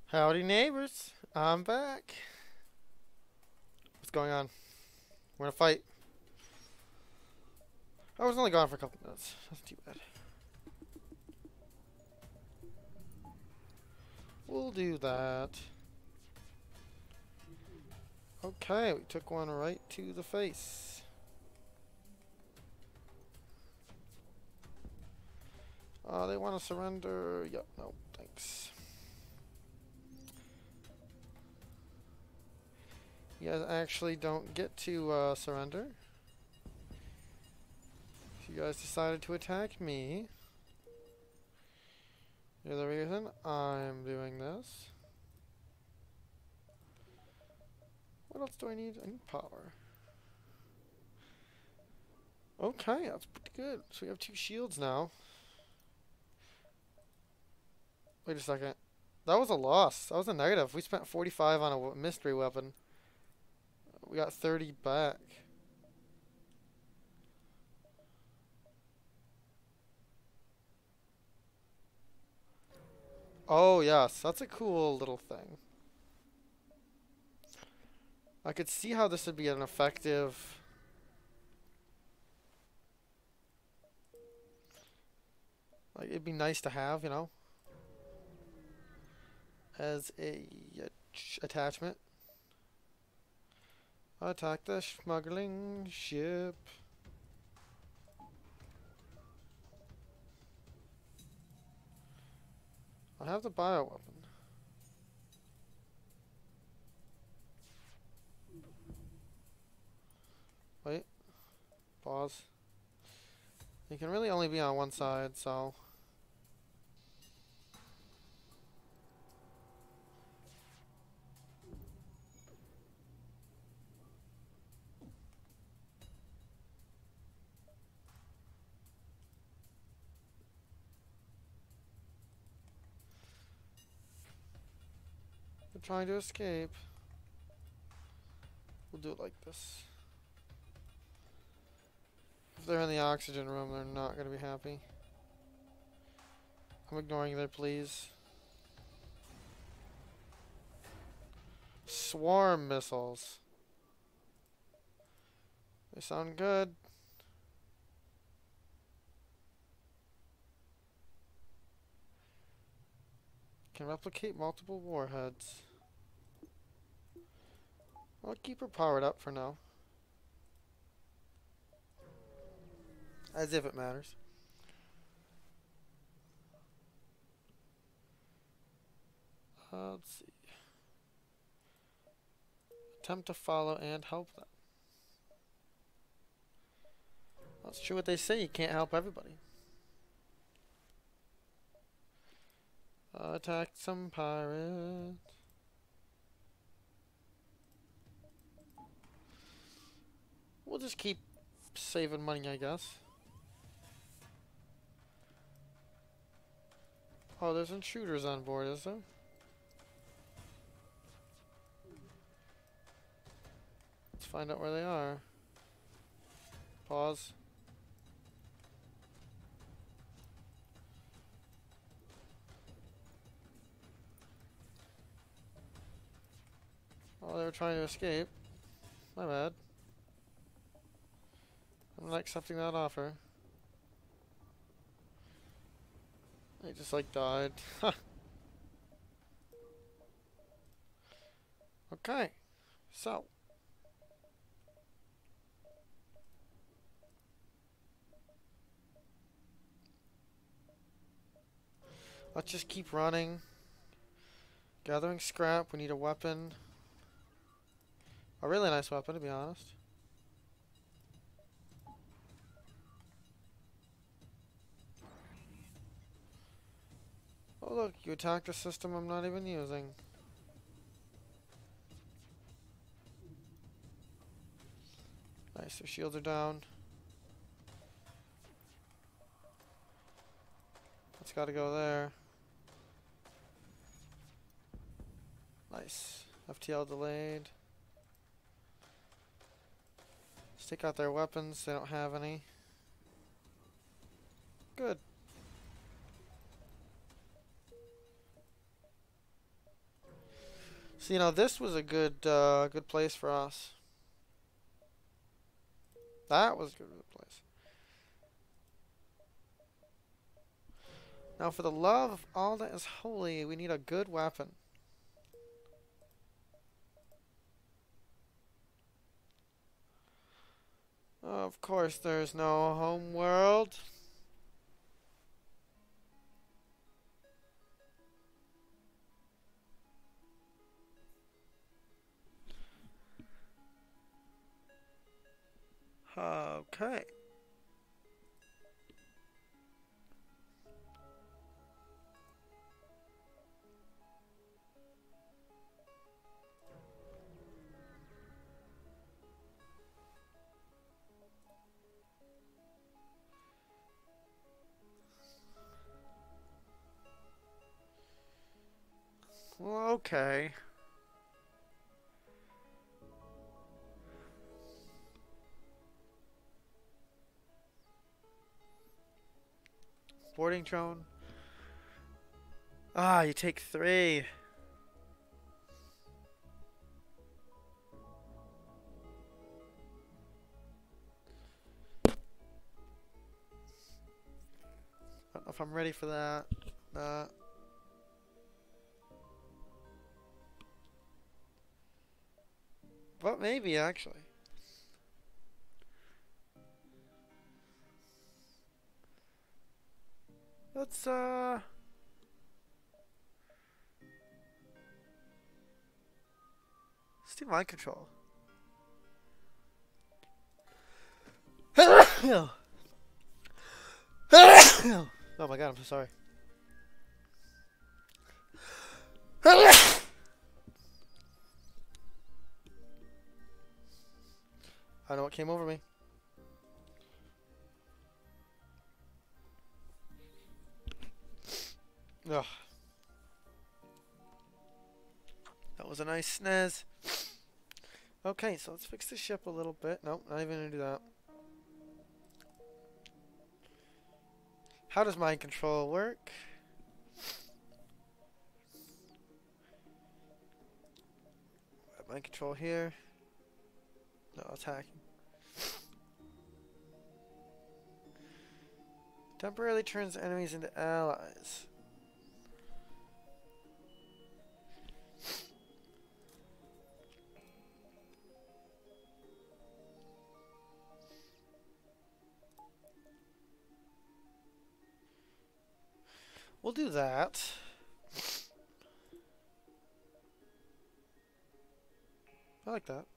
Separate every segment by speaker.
Speaker 1: Howdy, neighbors. I'm back. What's going on? We're gonna fight. I was only gone for a couple minutes. That's too bad. We'll do that. Okay, we took one right to the face. They want to surrender. Yep, no, thanks. You guys actually don't get to surrender. You guys decided to attack me. You're the reason I'm doing this. What else do I need? I need power. Okay, that's pretty good. So we have 2 shields now. Wait a second. That was a loss. That was a negative. We spent 45 on a mystery weapon. We got 30 back. Oh, yes. That's a cool little thing. I could see how this would be an effective... Like, it'd be nice to have, you know? As a attachment. Attack the smuggling ship. I have the bioweapon. Wait. Pause. You can really only be on one side, so... They're trying to escape. We'll do it like this. If they're in the oxygen room, they're not going to be happy. I'm ignoring their pleas. Swarm missiles. They sound good. Can replicate multiple warheads. I'll keep her powered up for now. As if it matters. Let's see. Attempt to follow and help them. That's true what they say, you can't help everybody. Attack some pirates. We'll just keep saving money, I guess. Oh, there's intruders on board, is there? Let's find out where they are. Pause. Oh, they were trying to escape. My bad. I'm not accepting that offer. They just like died. Okay. So. Let's just keep running. Gathering scrap. We need a weapon. A really nice weapon, to be honest. Oh look, you attacked a system I'm not even using. Nice, their shields are down. That's gotta go there. Nice. FTL delayed. Let's take out their weapons, they don't have any. Good. So, this was a good good place for us. That was a good place. Now, for the love of all that is holy, we need a good weapon. Of course, there's no home world. Okay. Well, okay. Boarding drone. Ah, you take 3. I don't know if I'm ready for that. But maybe, actually. Let's do mind control. Oh my god, I'm so sorry. I know what came over me. Ugh. That was a nice snaz. Okay, so let's fix the ship a little bit. Nope, not even gonna do that. How does mind control work? Mind control here. No, attacking. Temporarily turns enemies into allies. We'll do that. I like that.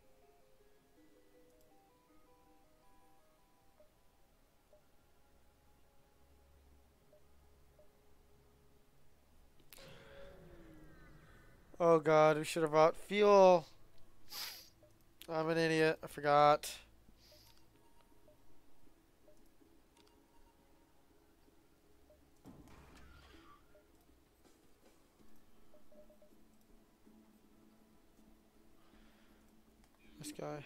Speaker 1: Oh god, we should have brought fuel. I'm an idiot. I forgot. This guy.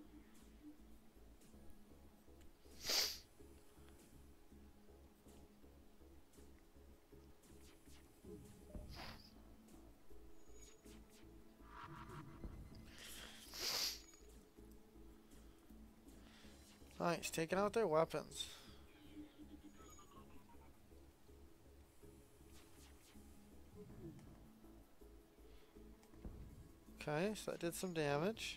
Speaker 1: Nice, taking out their weapons. Okay, so that did some damage.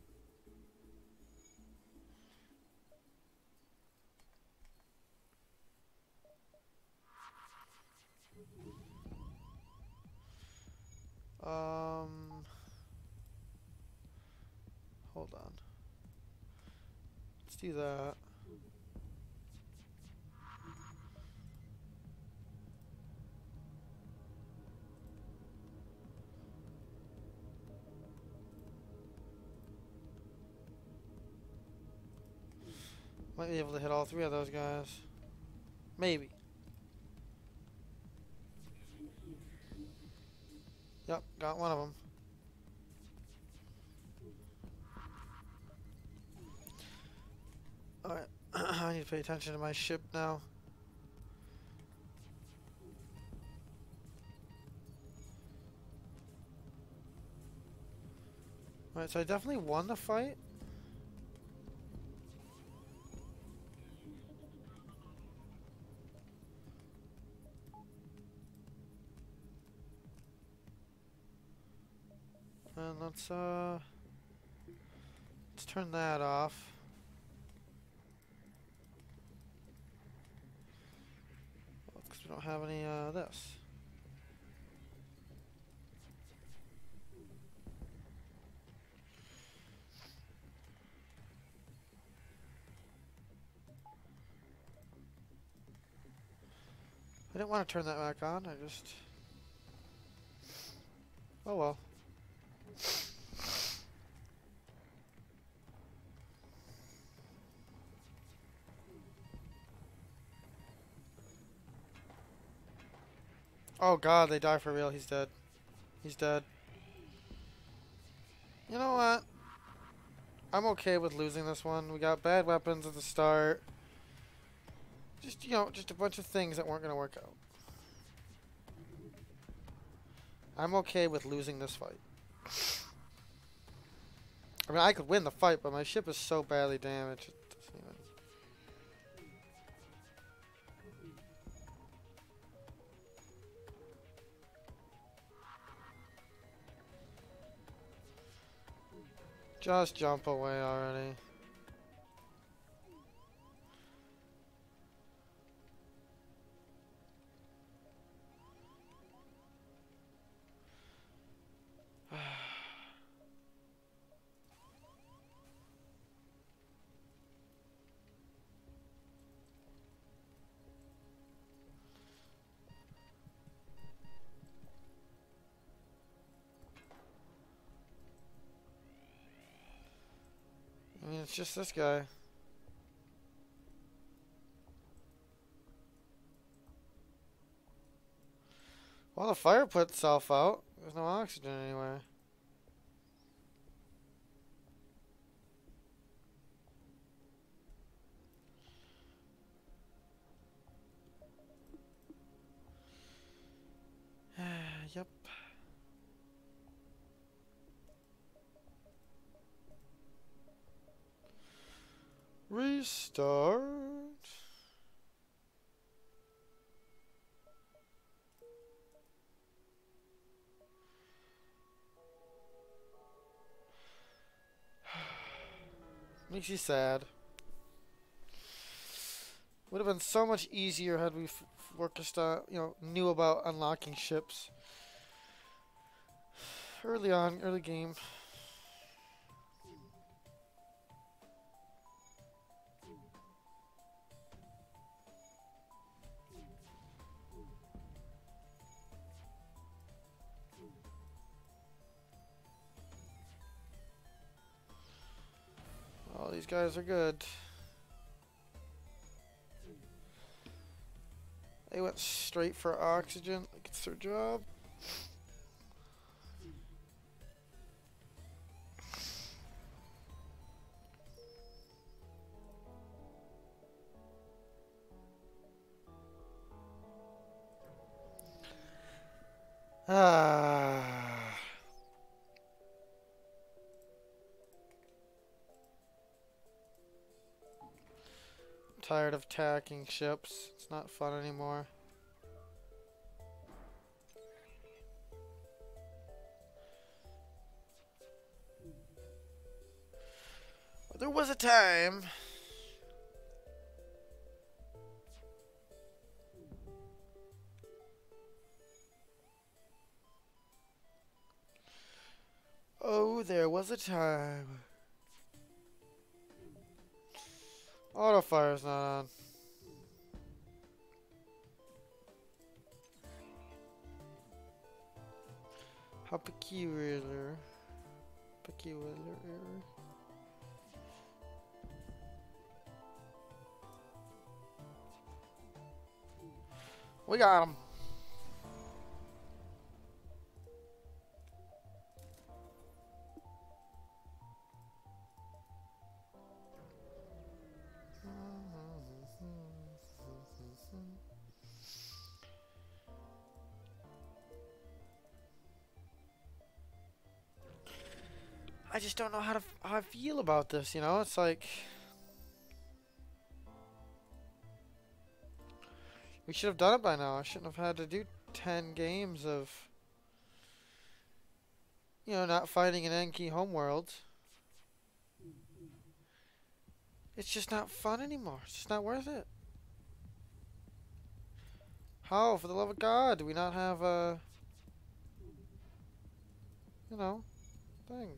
Speaker 1: Hold on. Let's do that. Might be able to hit all 3 of those guys. Maybe. Yep, got one of them. Alright, I need to pay attention to my ship now. Alright, so I definitely won the fight. And let's turn that off. Because we don't have any this. I didn't want to turn that back on, I just... Oh well. Oh god, they die for real, he's dead. He's dead. You know what? I'm okay with losing this one. We got bad weapons at the start. Just, you know, just a bunch of things that weren't going to work out. I'm okay with losing this fight. I mean, I could win the fight, but my ship is so badly damaged. It doesn't even... Just jump away already. I mean, it's just this guy. Well, the fire put itself out. There's no oxygen anywhere. Yep. Restart. Makes you sad. Would have been so much easier had we knew about unlocking ships early on, early game. Oh, these guys are good. They went straight for oxygen, like it's their job. Ah. I'm tired of tacking ships. It's not fun anymore. But there was a time. Oh, there was a time. Auto fire's not on. How peculiar. Peculiar. We got him. I just don't know how I feel about this, you know? It's like we should have done it by now. I shouldn't have had to do 10 games of, you know, not fighting an Enki homeworld. It's just not fun anymore. It's just not worth it. How, for the love of God, do we not have a, you know, thing?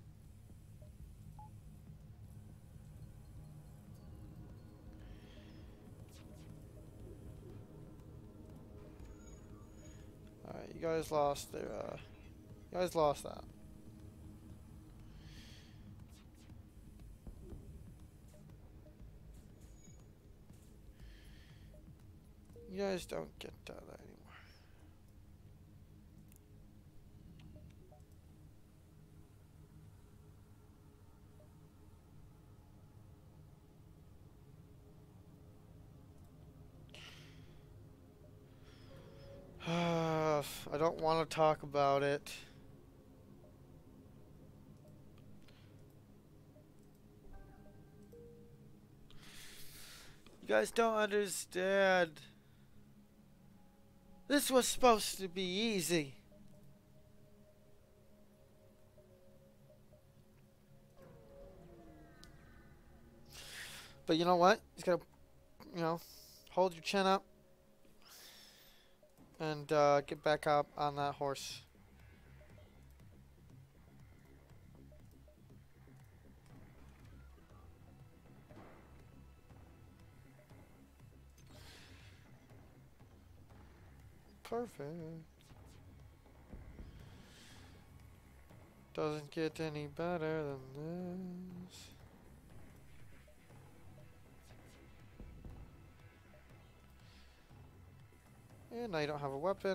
Speaker 1: Alright, you guys lost their, you guys lost that. You guys don't get that anymore. I don't want to talk about it. You guys don't understand. This was supposed to be easy. But you know what? You just gotta, you know, hold your chin up and get back up on that horse. Perfect. Doesn't get any better than this. And now you don't have a weapon.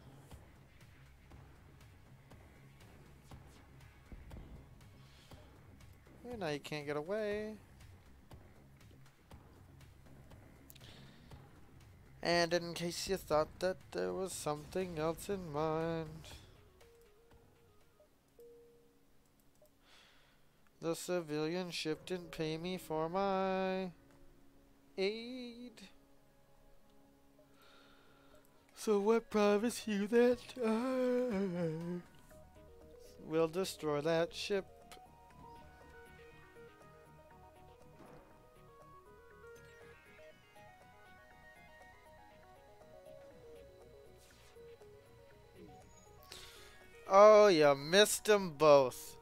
Speaker 1: And now you can't get away. And in case you thought that there was something else in mind, the civilian ship didn't pay me for my aid. So what promise you that I will destroy that ship? Oh, you missed them both.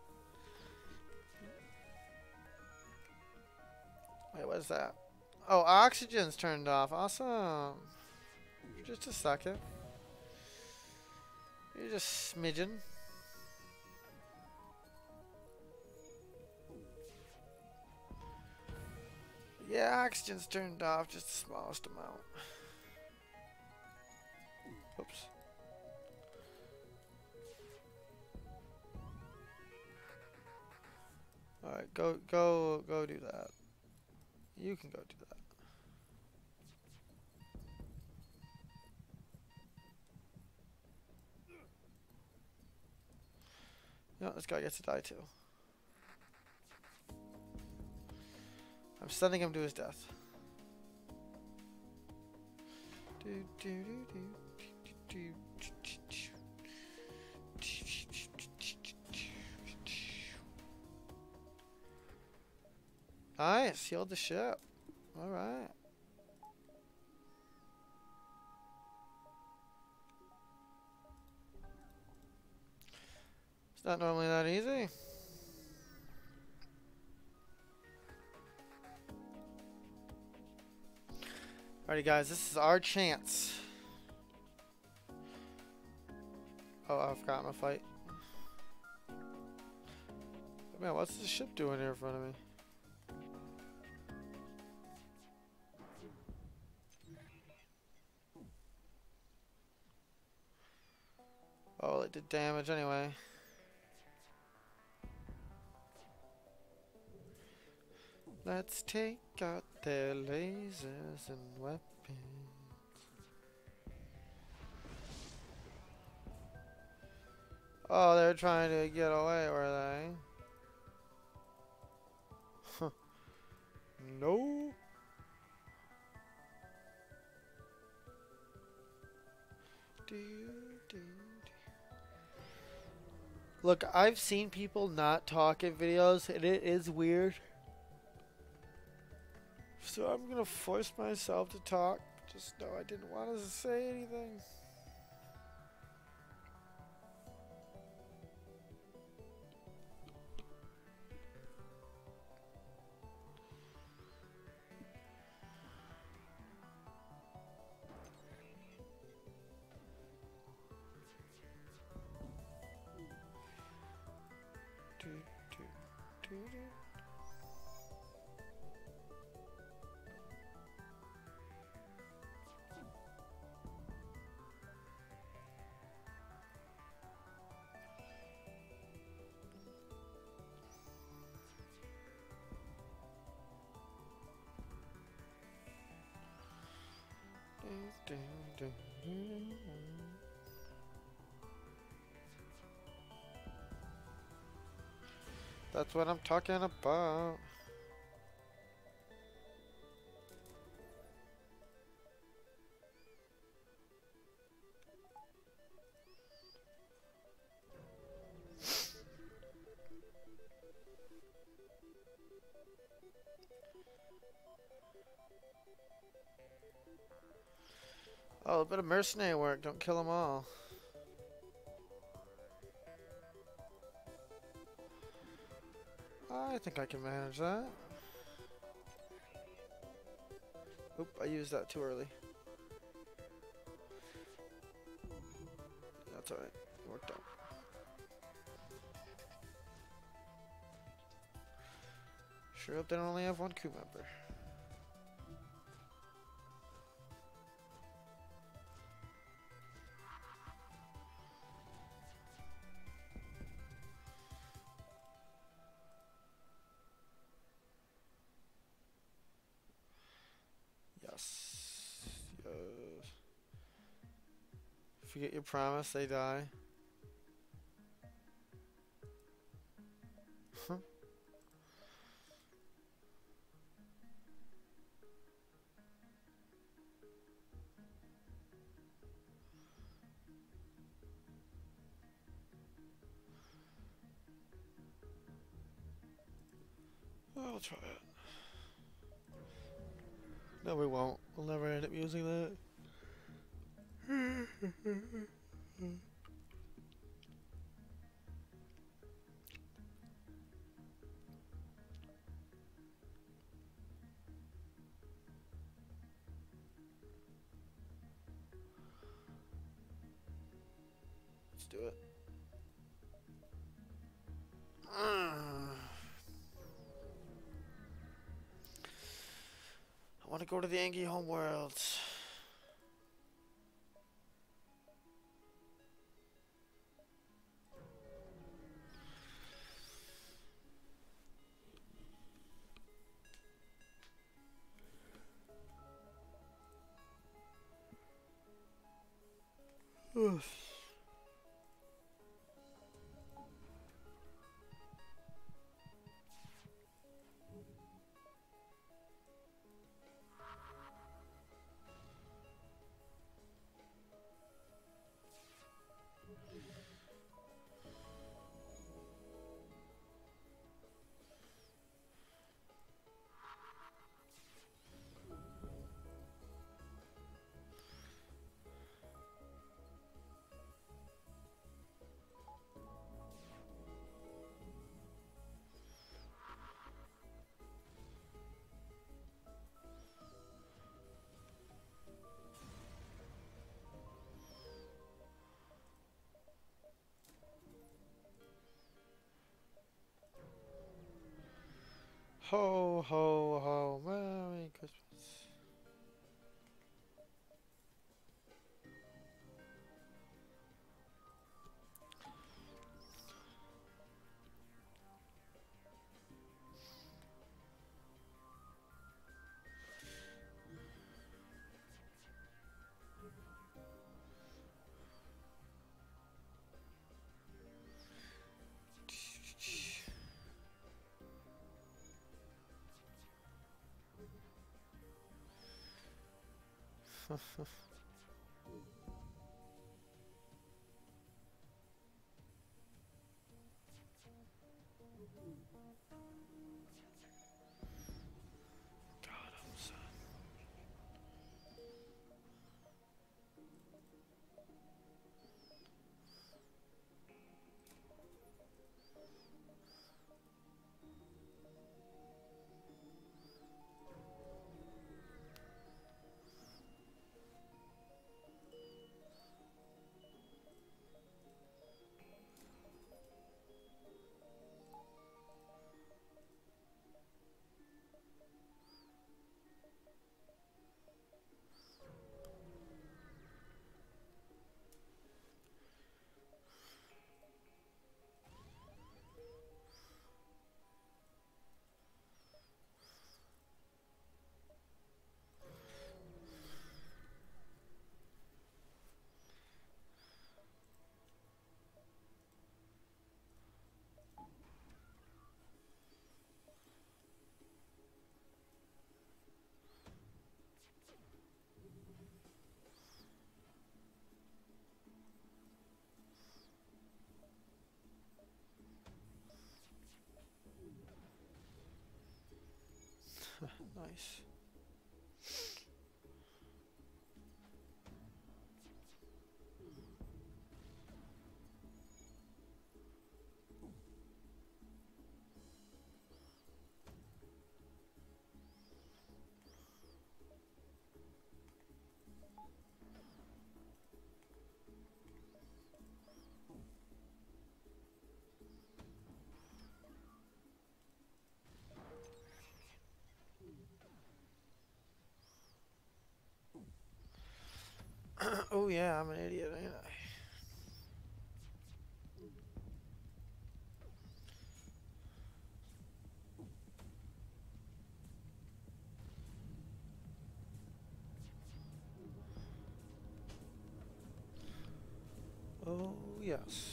Speaker 1: Wait, what is that? Oh, oxygen's turned off. Awesome. Just a second. You're just smidgen. Yeah, oxygen's turned off just the smallest amount. Oops. Alright, go do that. You can go do that. No, this guy gets to die too. I'm sending him to his death. Nice, healed the ship. Alright. It's not normally that easy. Alrighty guys, this is our chance. Oh, I forgot my fight. Man, what's the ship doing here in front of me? Oh, it did damage anyway. Let's take out their lasers and weapons. Oh, they're trying to get away, were they? No. Do, do. Look, I've seen people not talk in videos, and it is weird. So I'm gonna force myself to talk. Just know I didn't want to say anything. Do, do, do, do. Do, do, do, do. That's what I'm talking about. Oh, a bit of mercenary work. Don't kill them all. I think I can manage that. Oop, I used that too early. That's alright. It worked out. Sure hope they don't only have one crew member. Yes. Yes. Forget your promise, they die. Huh? I'll try it. No, we won't. We'll never end up using that. Let's do it. I want to go to the Angie homeworlds. Ho, ho, ho. Merry Christmas. Got him, son. Nice. Oh yeah, I'm an idiot, ain't I? Oh yes.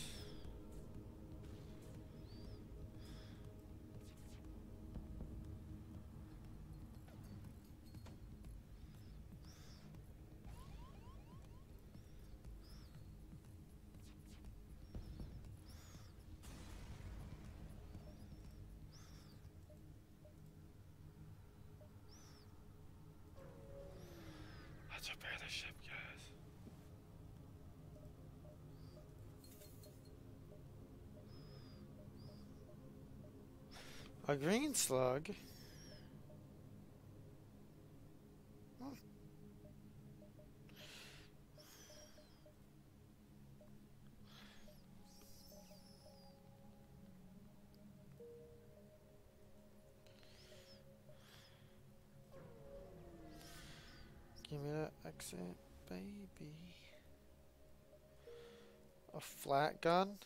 Speaker 1: Let's repair the ship, guys. A green slug? Hmm. Give me that accent, baby. A flat gun?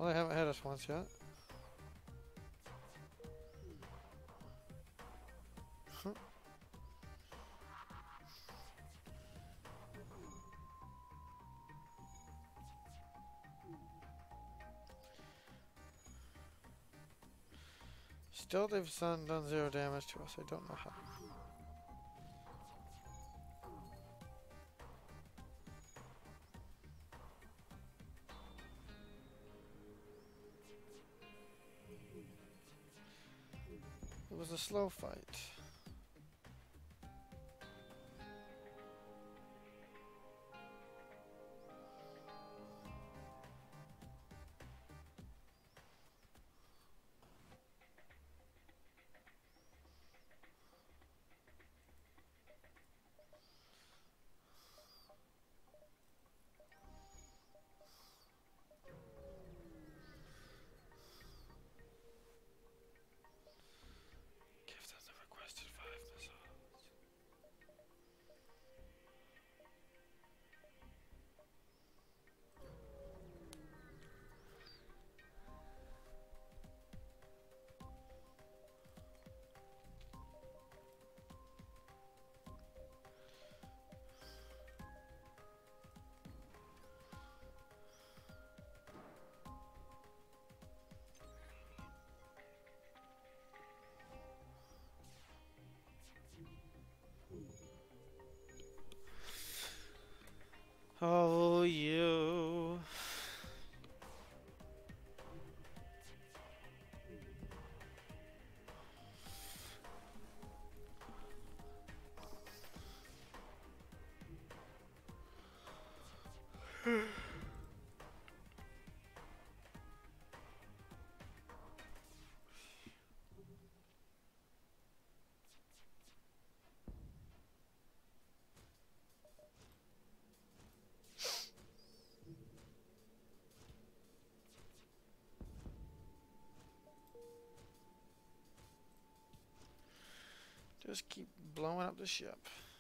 Speaker 1: Well, they haven't hit us once yet. Still, they've done 0 damage to us. I don't know how. It was a slow fight. Give them the requested 5 missiles. Oh, you. Just keep blowing up the ship.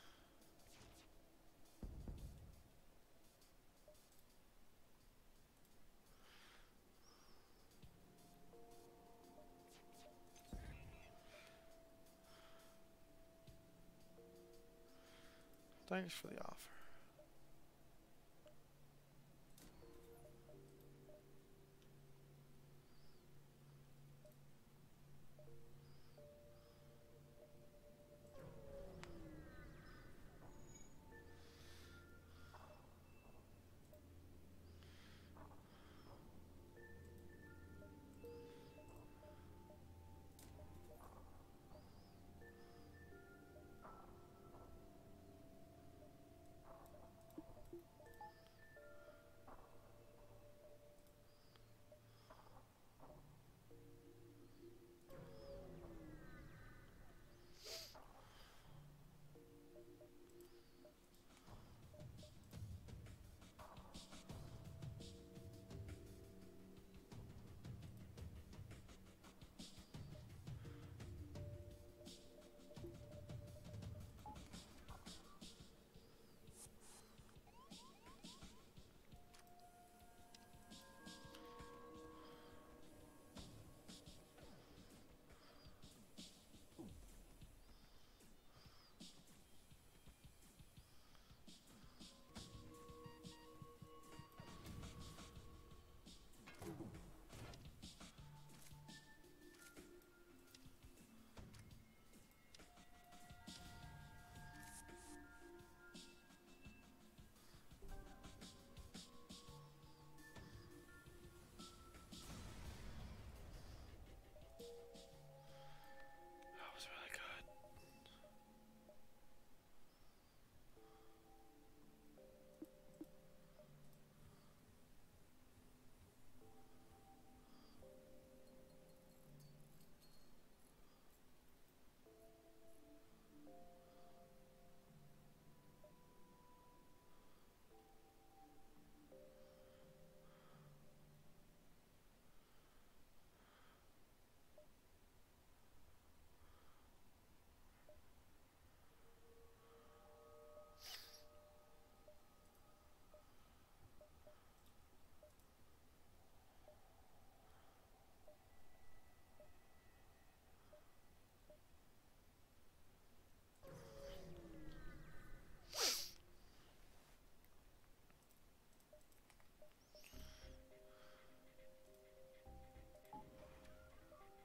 Speaker 1: Thanks for the offer.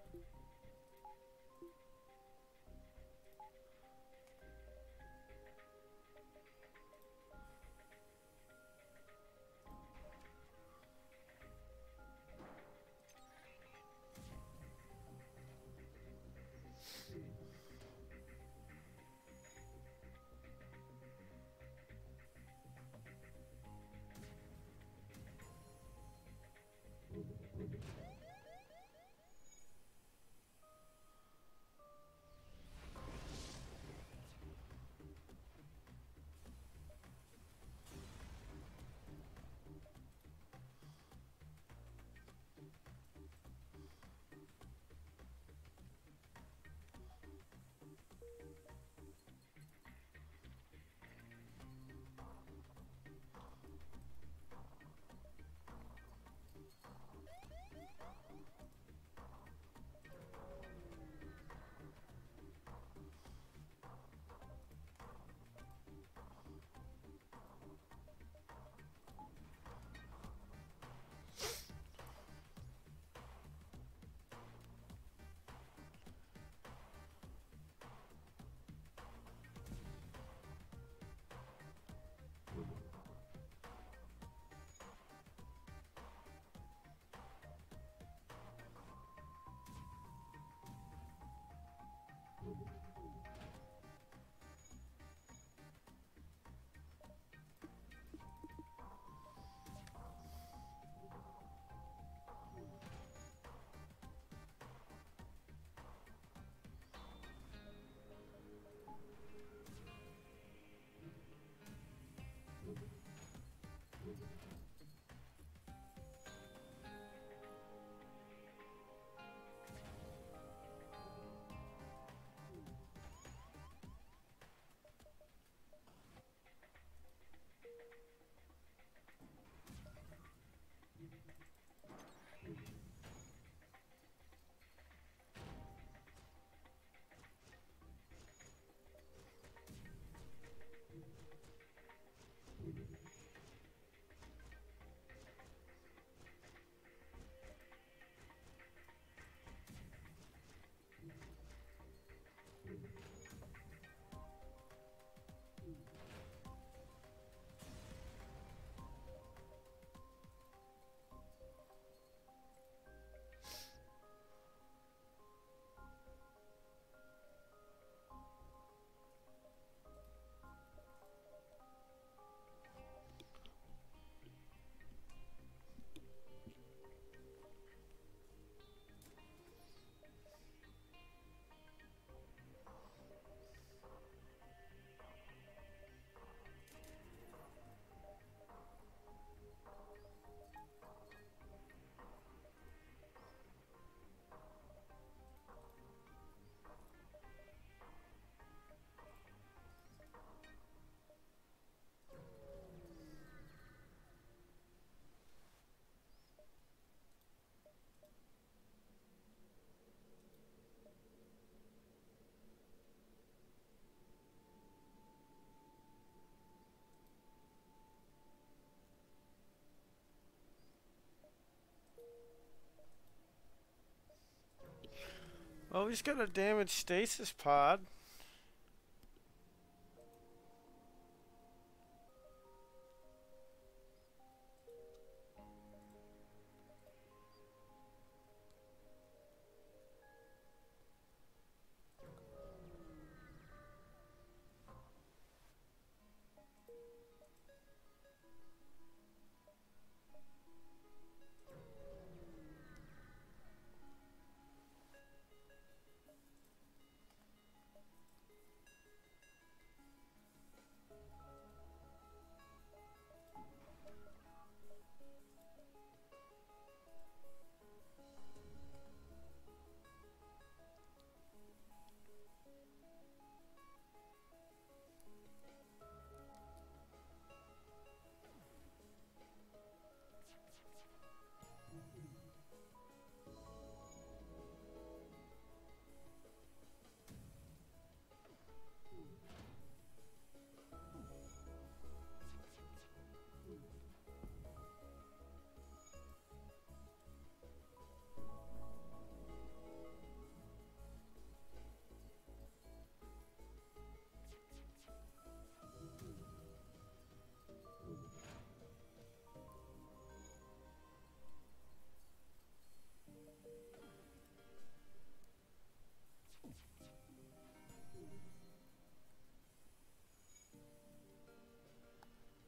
Speaker 1: Oh, he's got a damaged stasis pod.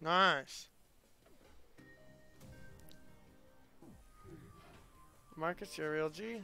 Speaker 1: Nice. Marcus, you're a real G.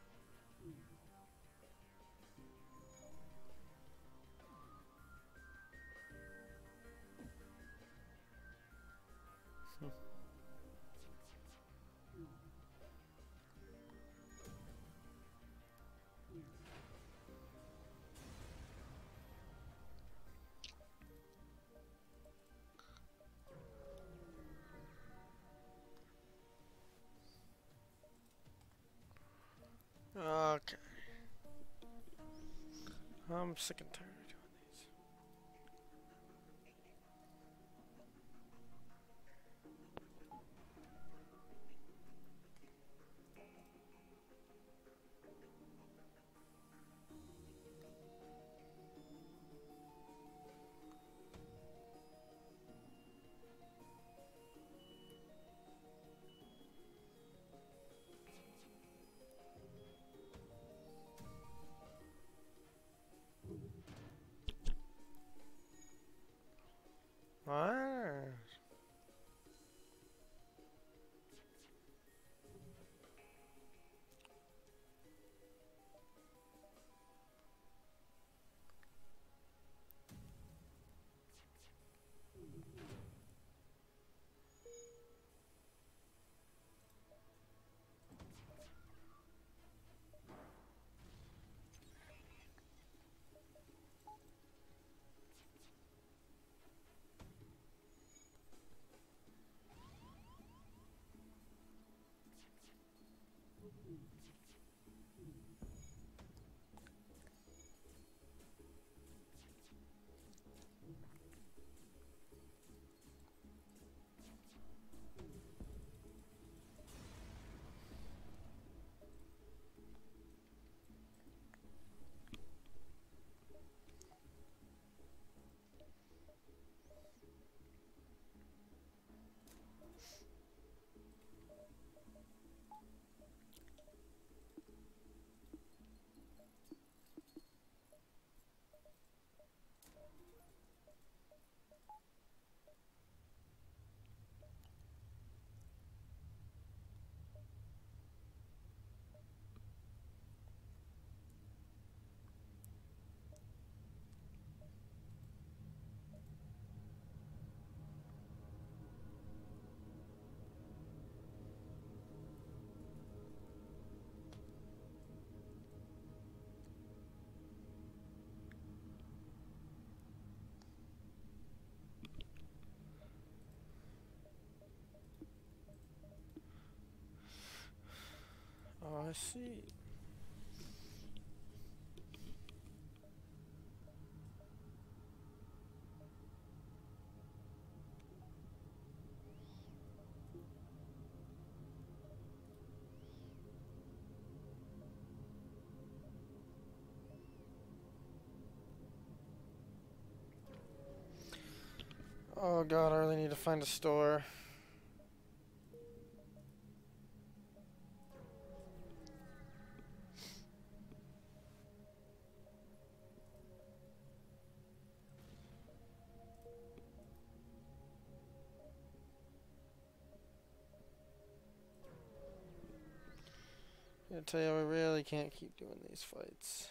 Speaker 1: Okay. I'm sick and tired of doing these. Alright. Oh, I see. Oh god, I really need to find a store. I tell you, we really can't keep doing these fights.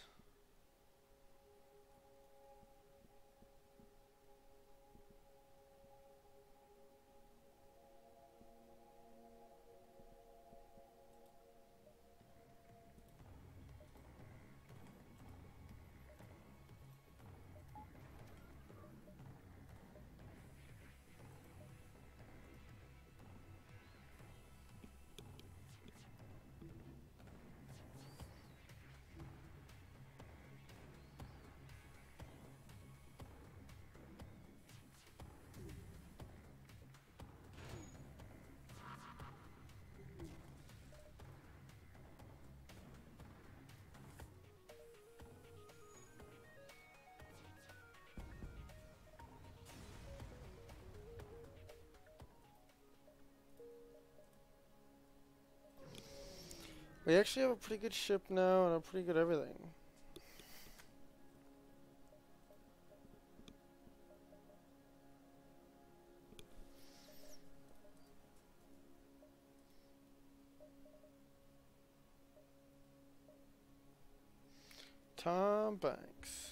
Speaker 1: We actually have a pretty good ship now and a pretty good everything. Tom Banks.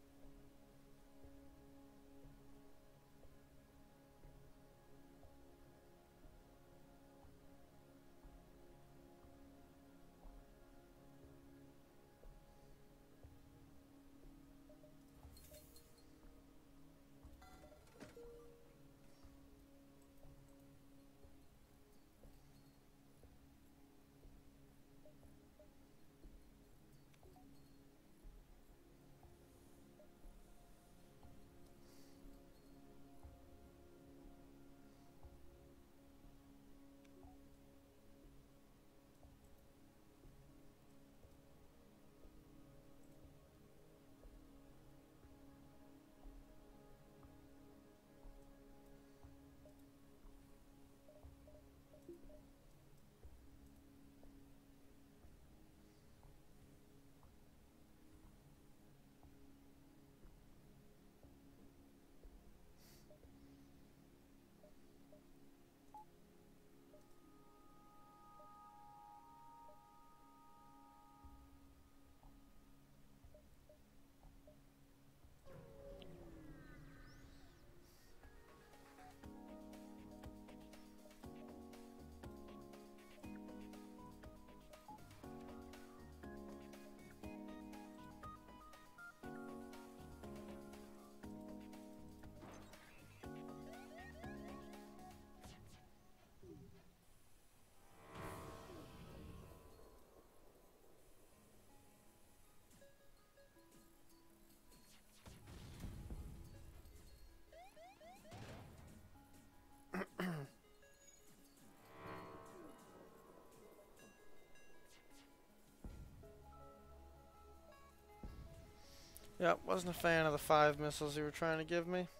Speaker 1: Yep, wasn't a fan of the 5 missiles you were trying to give me.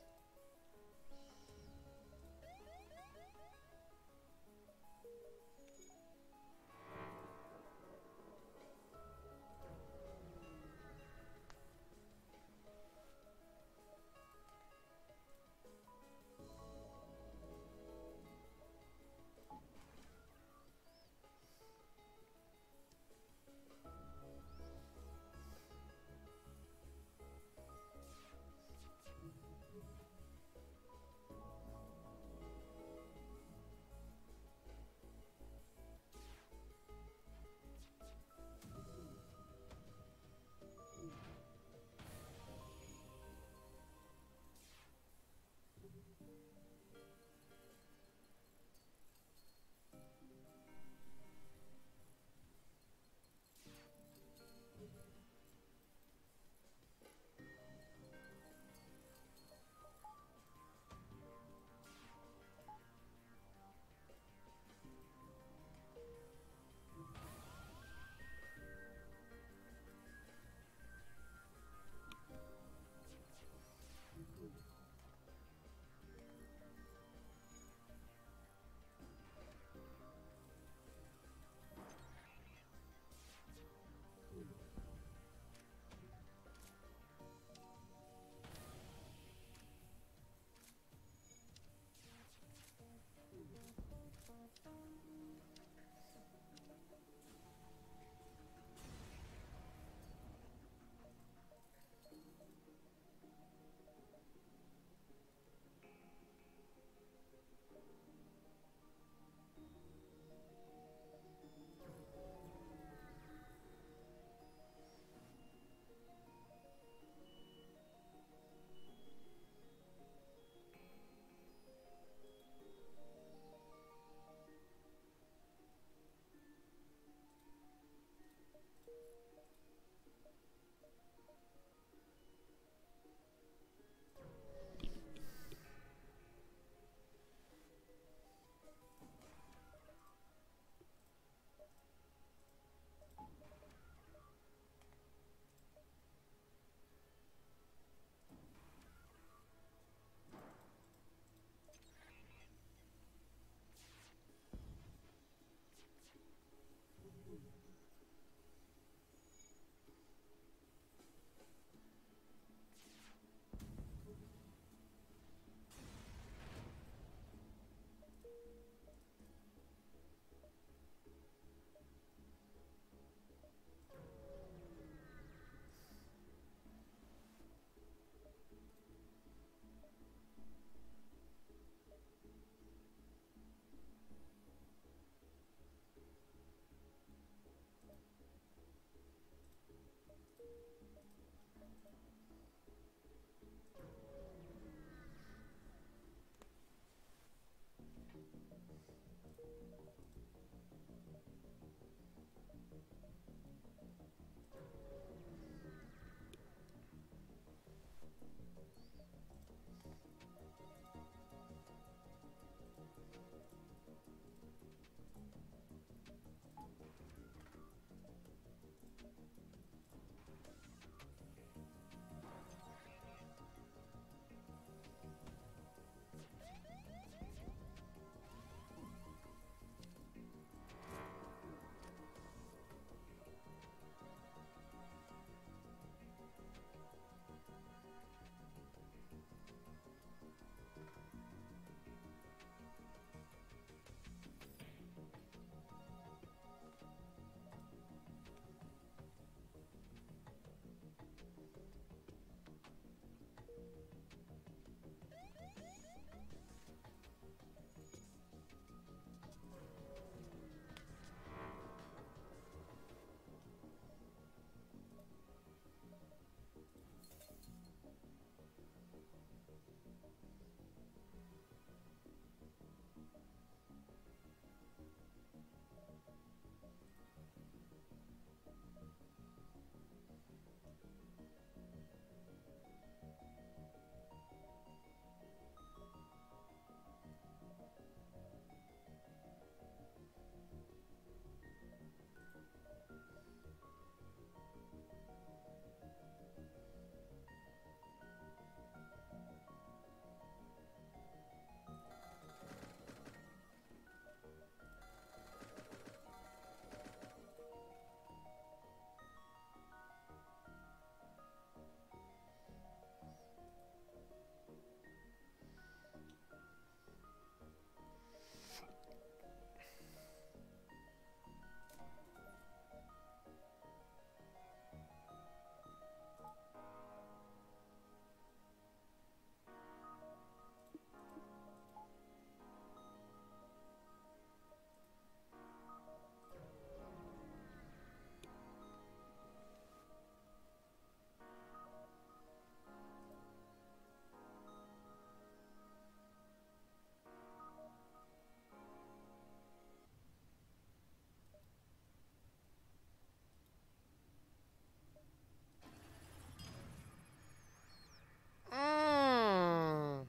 Speaker 1: Mm.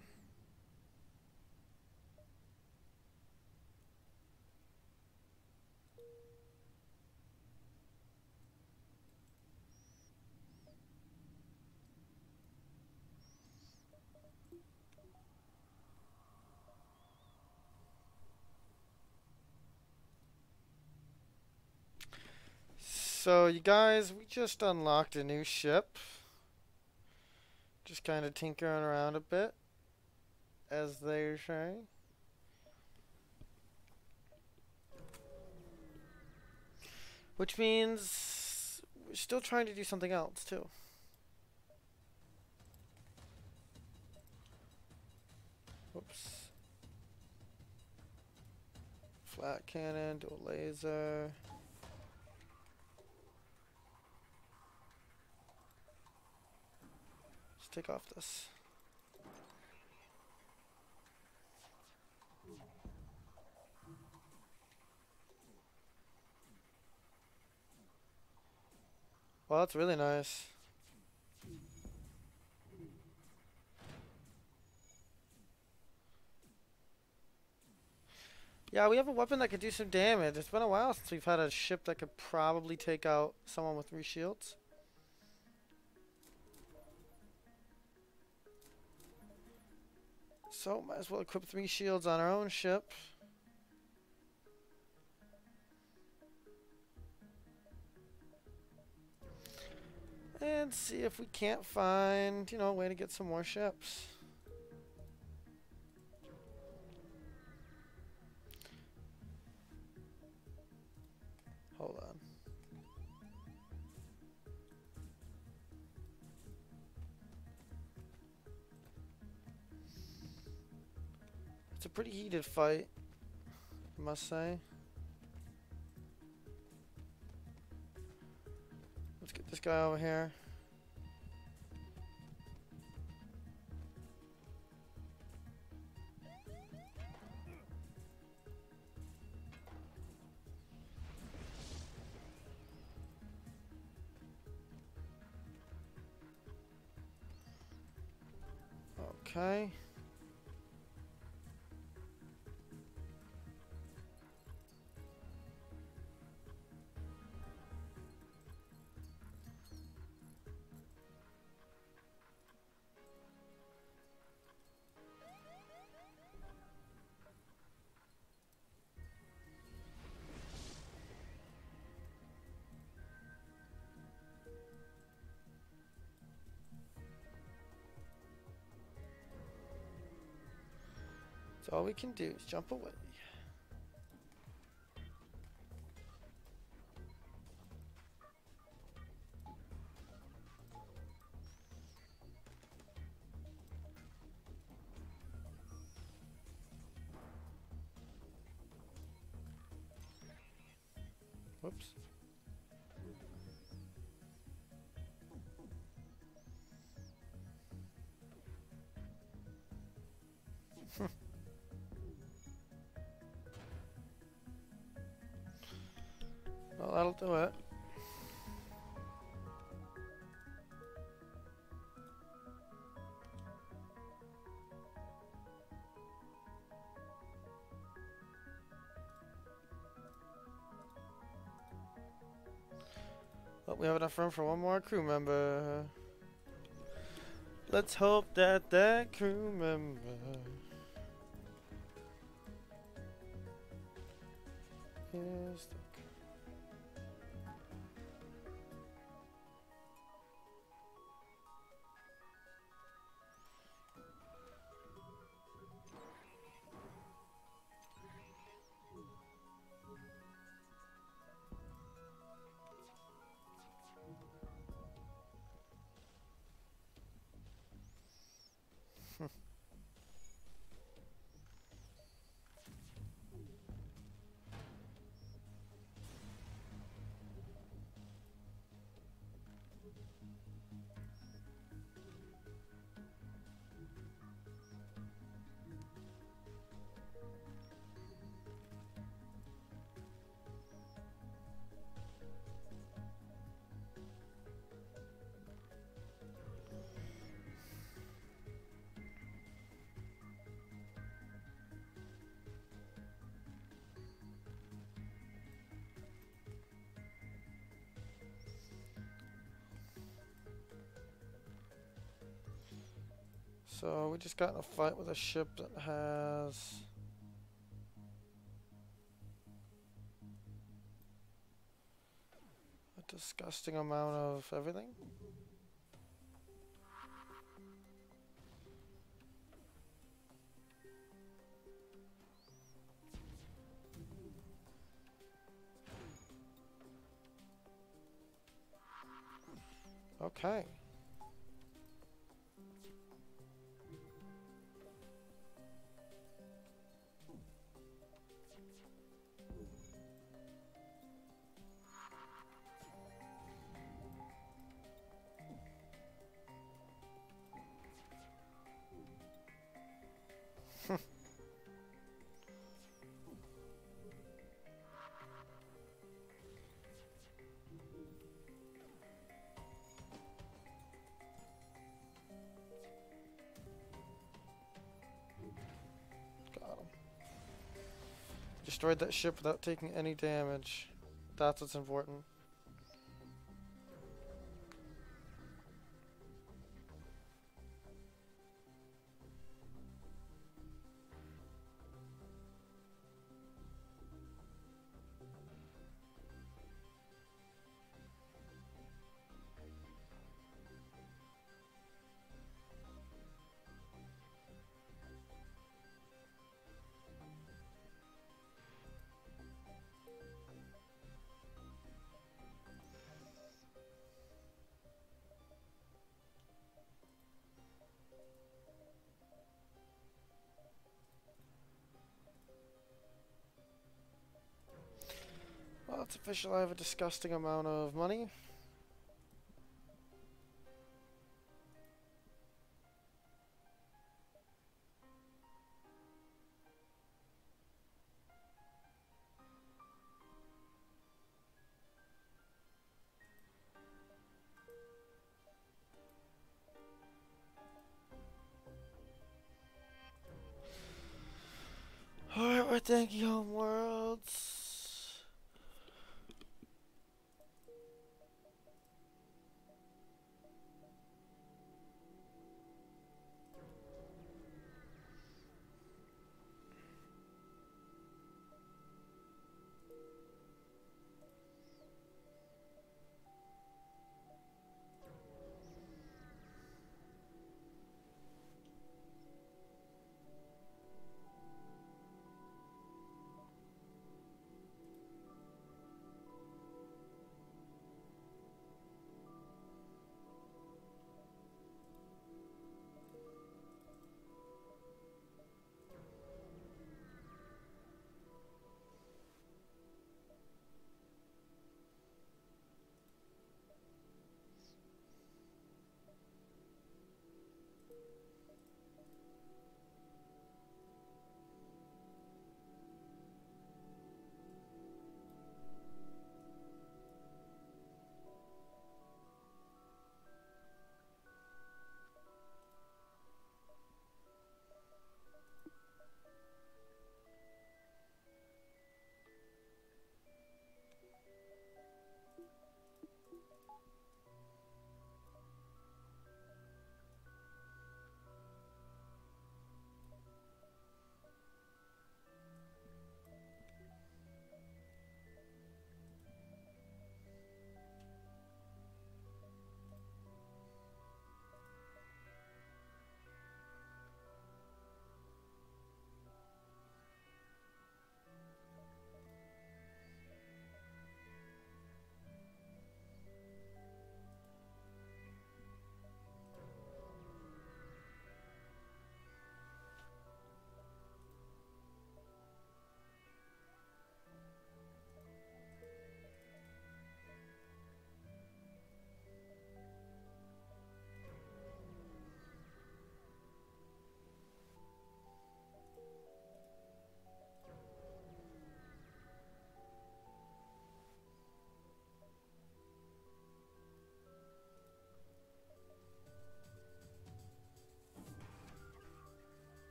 Speaker 1: So, you guys, we just unlocked a new ship. Just kind of tinkering around a bit, as they're saying. Which means we're still trying to do something else, too. Whoops. Flat cannon, dual laser. Let's take off this. Well, that's really nice. Yeah, we have a weapon that could do some damage. It's been a while since we've had a ship that could probably take out someone with 3 shields. So, might as well equip 3 shields on our own ship. And see if we can't find, a way to get some more ships. Hold on. It's a pretty heated fight, I must say. Let's get this guy over here. Okay. So all we can do is jump away. Whoops. Well, that'll do it. But we have enough room for one more crew member. Let's hope that that crew member is the So we just got in a fight with a ship that has a disgusting amount of everything. Okay. Got him. Destroyed that ship without taking any damage. That's what's important. Well, it's official. I have a disgusting amount of money. Alright, we're thanking home worlds.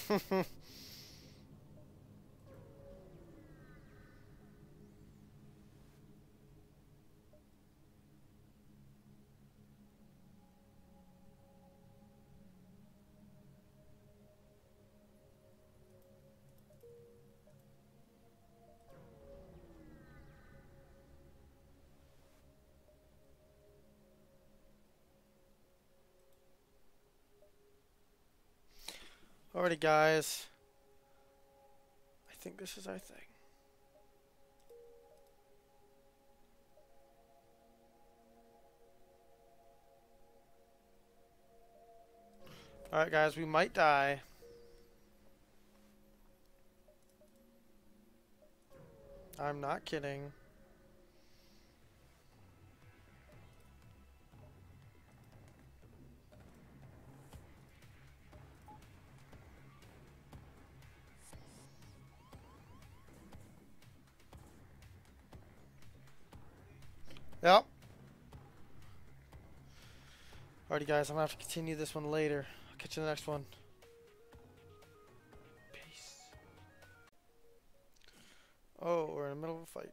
Speaker 1: Alrighty, guys. I think this is our thing. Alright, guys, we might die. I'm not kidding. Yep. Alrighty, guys, I'm gonna have to continue this one later. I'll catch you in the next one. Peace. Oh, we're in the middle of a fight.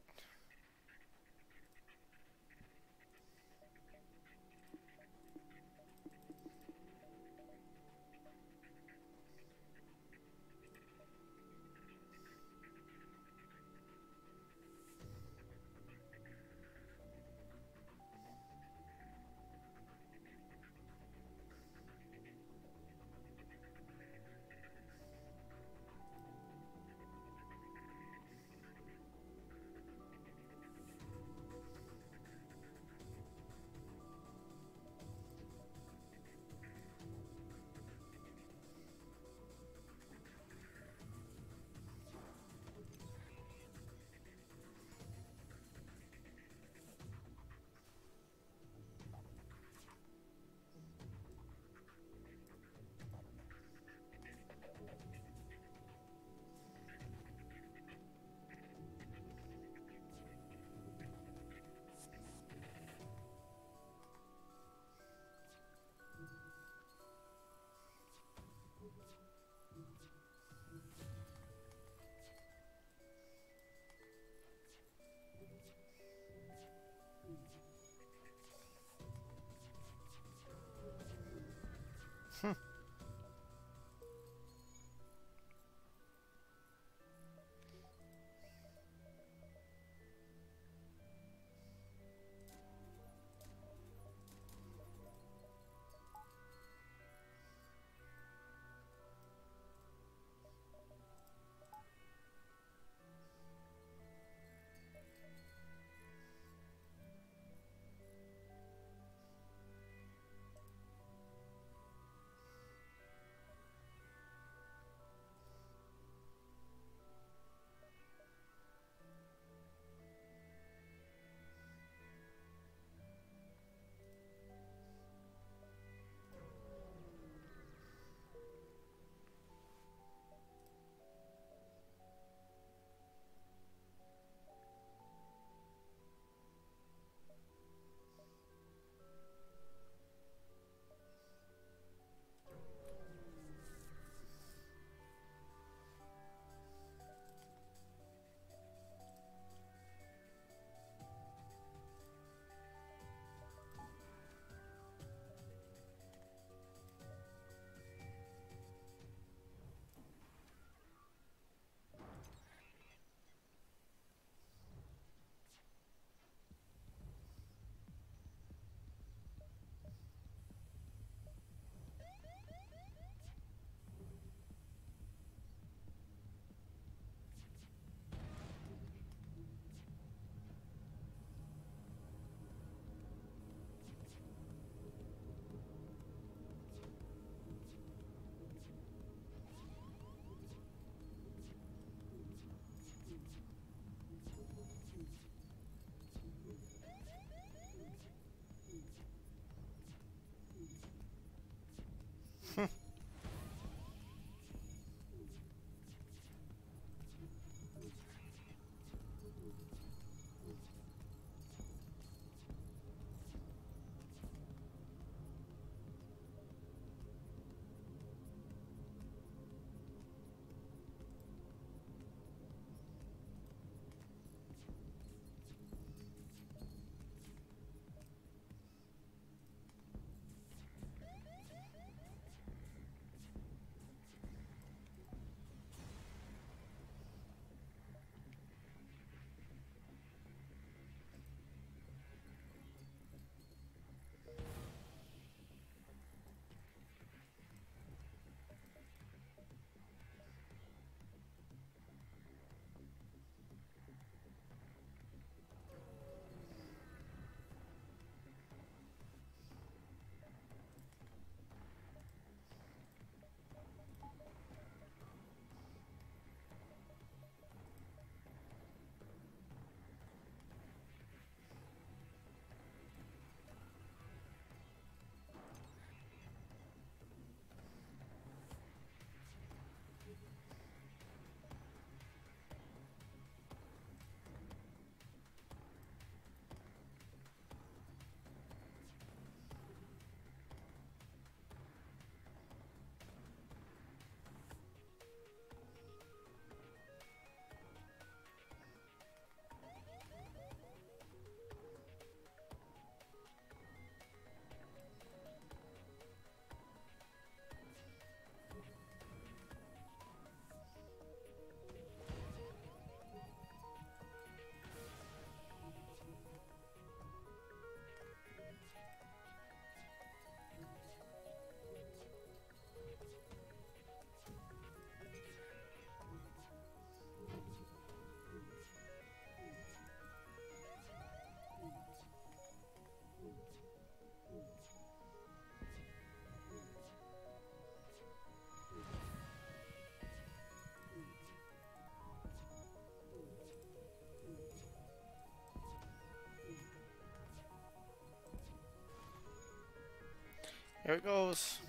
Speaker 1: Here it goes.